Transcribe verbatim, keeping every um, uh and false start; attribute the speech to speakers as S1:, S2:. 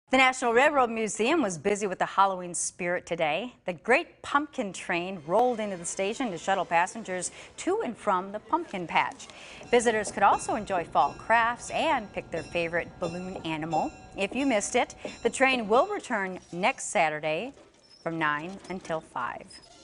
S1: The National Railroad Museum was busy with the Halloween spirit today. The Great Pumpkin Train rolled into the station to shuttle passengers to and from the pumpkin patch. Visitors could also enjoy fall crafts and pick their favorite balloon animal. If you missed it, the train will return next Saturday from nine until five.